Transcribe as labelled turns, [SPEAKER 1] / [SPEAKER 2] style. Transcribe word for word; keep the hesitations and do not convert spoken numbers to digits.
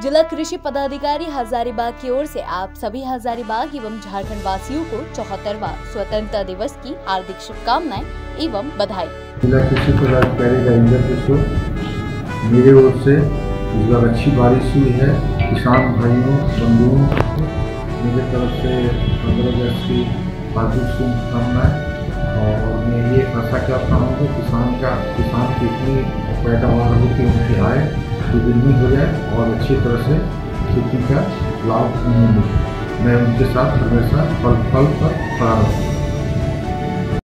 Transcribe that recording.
[SPEAKER 1] जिला कृषि पदाधिकारी हजारीबाग की ओर से आप सभी हजारीबाग एवं झारखंड वासियों को चौहत्तरवां स्वतंत्रता दिवस की हार्दिक शुभकामनाएं एवं बधाई।
[SPEAKER 2] जिला कृषि पदाधिकारी राजेंद्र किशोर, मेरे ओर से इस बार अच्छी बारिश हुई है। किसान भाइयों बंधुओं मेरे तरफ से पंद्रह अगस्त की हार्दिक शुभकामनाएं। और मैं ये आशा करता हूँ कि किसान का किसान की इतनी पैदावार हो कि उनकी आय दुगनी हो जाए और अच्छी तरह से खेती का लाभ उन्हें मिले। मैं उनके साथ हमेशा फल फल पर खड़ा रहूँ।